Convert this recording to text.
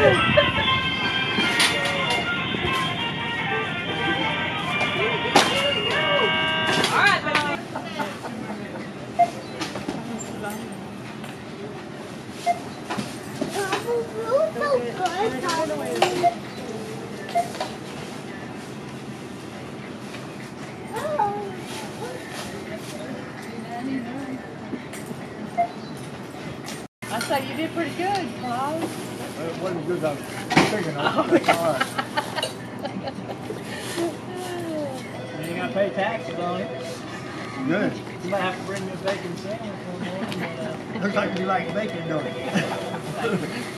I say you did pretty good, Claude. Well, it wasn't good as I was thinking of. That's all right. You ain't got to pay taxes on it. Good. You might have to bring me a bacon sandwich one morning. Looks like you like bacon, don't it?